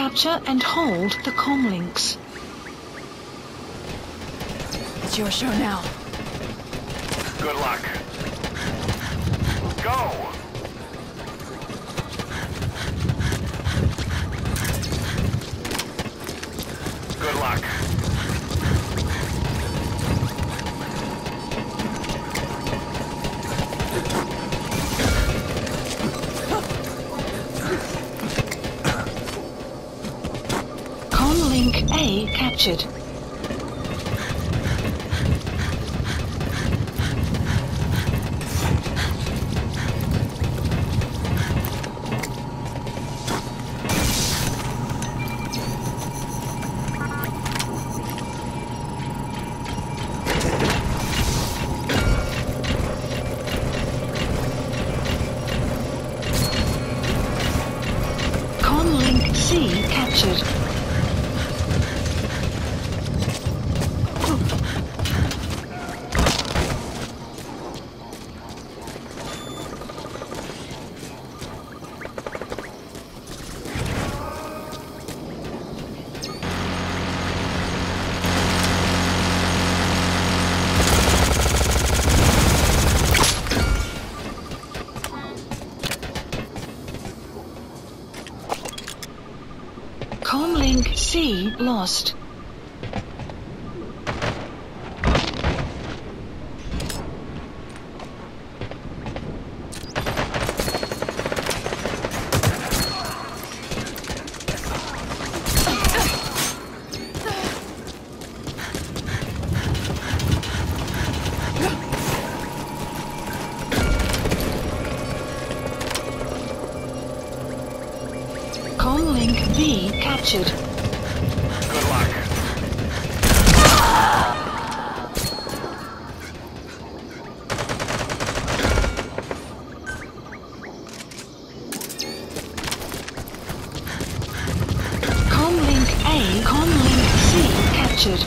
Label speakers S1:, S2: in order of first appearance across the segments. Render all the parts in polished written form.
S1: Capture and hold the comlinks.
S2: It's your show now.
S3: Good luck. Go! Good luck.
S1: Comlink A captured. Comlink C captured. Comlink C lost. Comlink B captured.
S3: Good luck.
S1: Comlink A, Comlink C captured.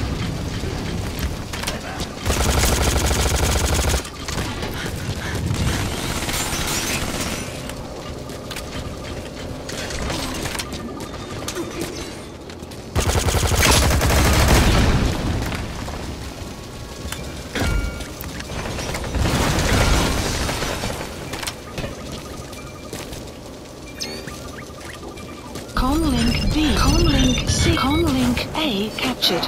S1: Comlink B, Comlink C, Comlink A captured.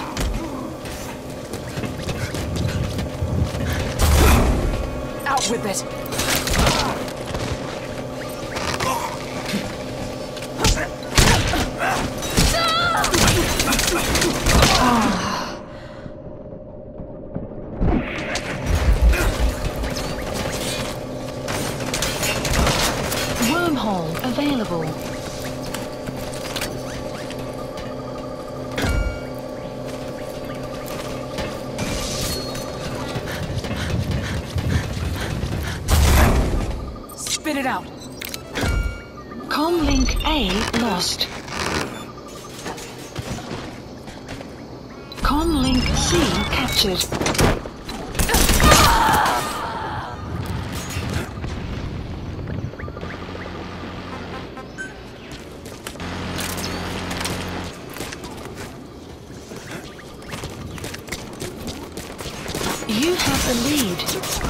S2: Out with it!
S1: Wormhole available.
S2: Spit it out!
S1: Comlink A lost. Comlink C captured. You have the lead.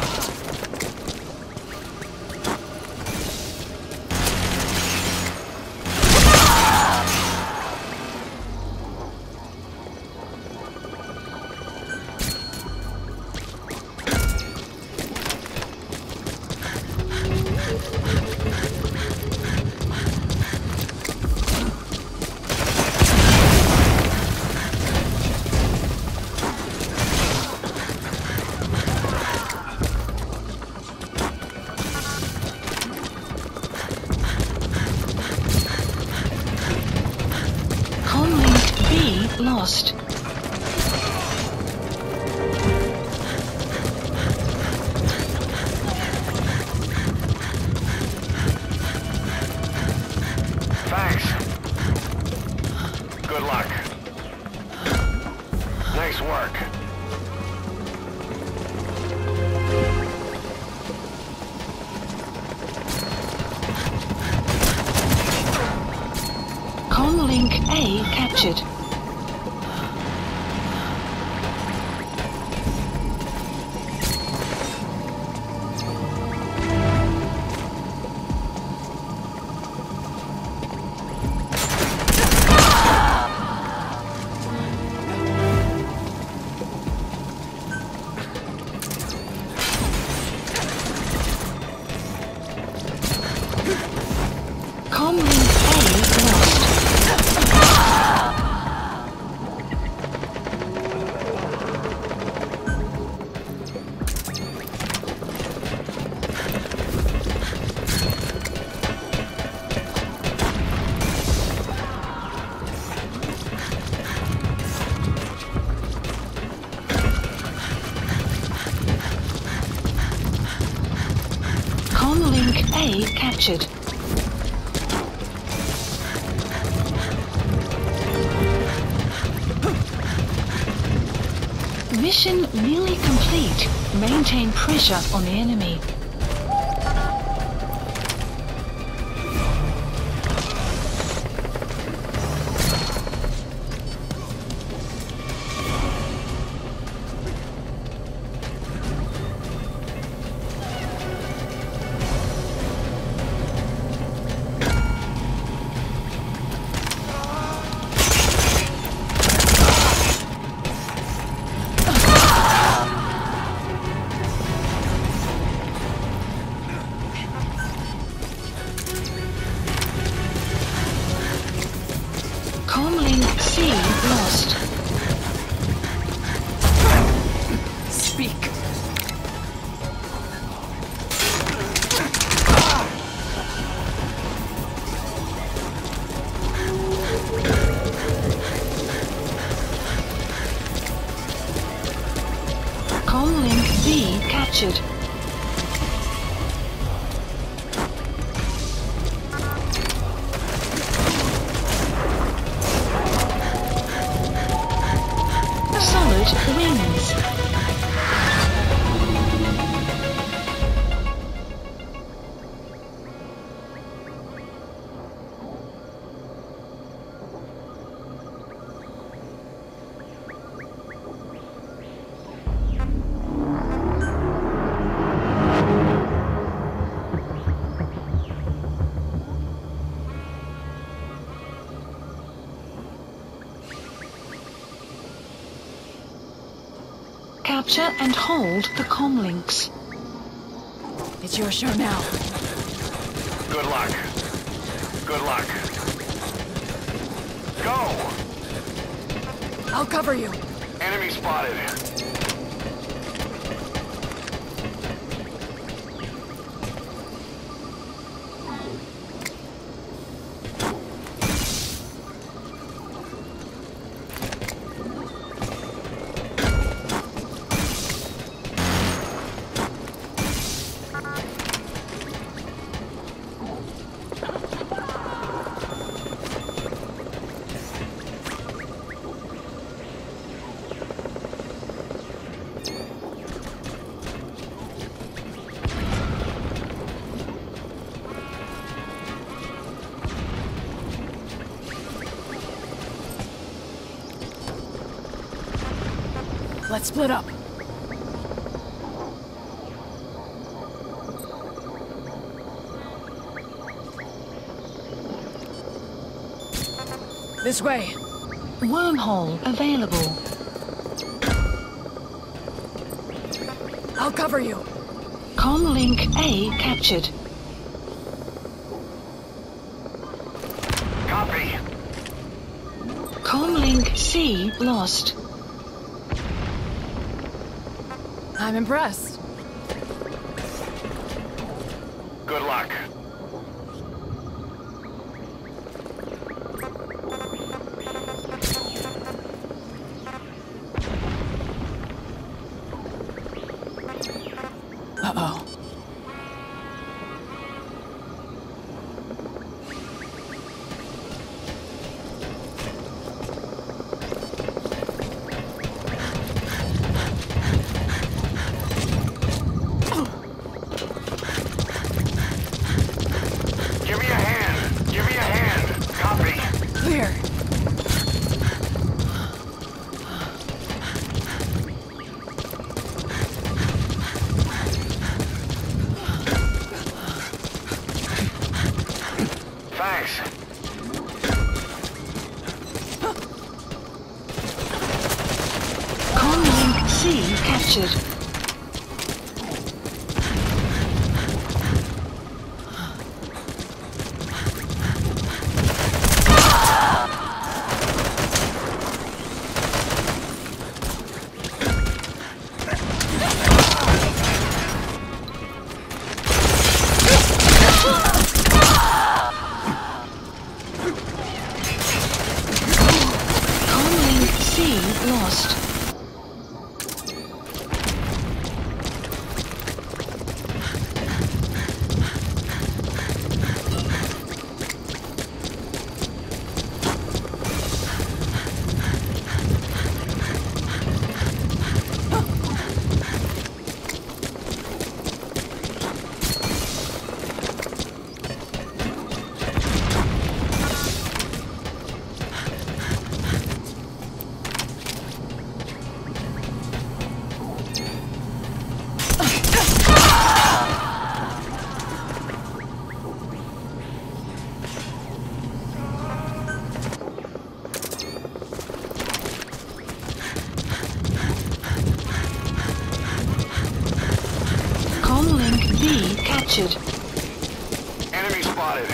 S1: Comlink B lost.
S3: Thanks. Good luck. Nice work.
S1: Comlink captured. Comlink A lost. Comlink A captured. Mission nearly complete. Maintain pressure on the enemy. Comlink C lost.
S2: Speak.
S1: Comlink B captured. Solid wins. Capture and hold the comlinks.
S2: It's your show now.
S3: Good luck. Good luck. Go!
S2: I'll cover you.
S3: Enemy spotted.
S2: Let's split up. This way.
S1: Wormhole available.
S2: I'll cover you.
S1: Comlink A captured.
S3: Copy.
S1: Comlink C lost.
S2: I'm impressed.
S3: Good luck.
S2: Uh-oh.
S3: Give me a hand. Give me a hand. Copy.
S2: Clear.
S3: Thanks.
S1: Comlink C captured. Comlink C lost. Comlink B captured.
S3: Enemy spotted.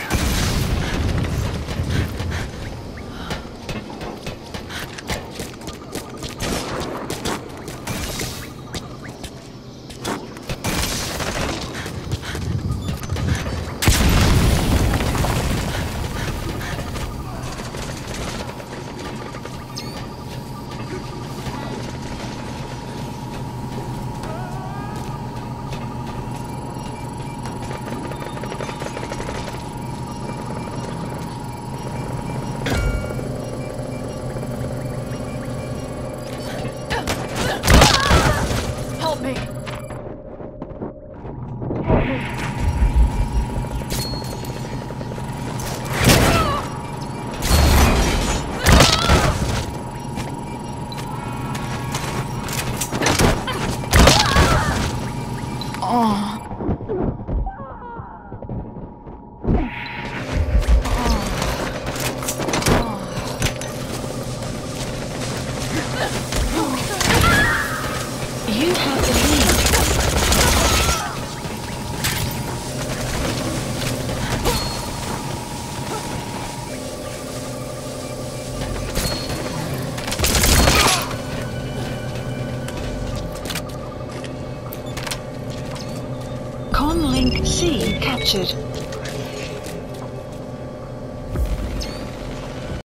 S2: Help me!
S1: You have the lead. Comlink C captured.